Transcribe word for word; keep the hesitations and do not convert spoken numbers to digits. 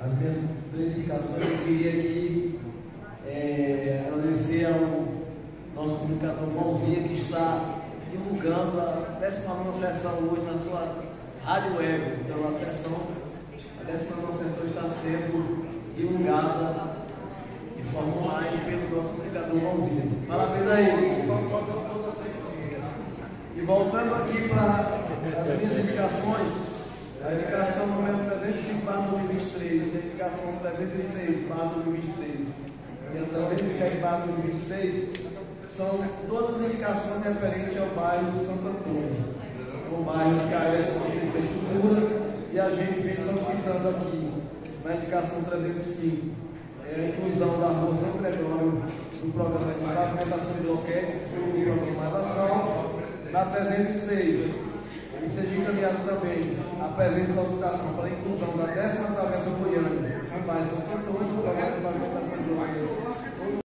as minhas três indicações. Eu queria aqui é, agradecer ao nosso comunicador Mãozinha, que está divulgando a décima nona sessão hoje na sua rádio web. Então a sessão, a décima nona sessão está sendo divulgada de forma online pelo nosso comunicador Mãozinha. Parabéns a ele. E voltando aqui para as minhas indicações, a indicação número trezentos e cinco barra dois mil e vinte e três, a indicação trezentos e seis barra dois mil e vinte e três e a trezentos e sete barra dois mil e vinte e três são todas as indicações referentes ao bairro de Santo Antônio. Um bairro que carece de infraestrutura, e a gente vem solicitando aqui na indicação trezentos e cinco é a inclusão da rua São Gregório no programa de pavimentação de bloquetes pelo programa Mais Asfalto. Na trezentos e seis, e seja encaminhado também a presença da solicitação para a inclusão da décima travessa goiana no bairro Santo Antônio.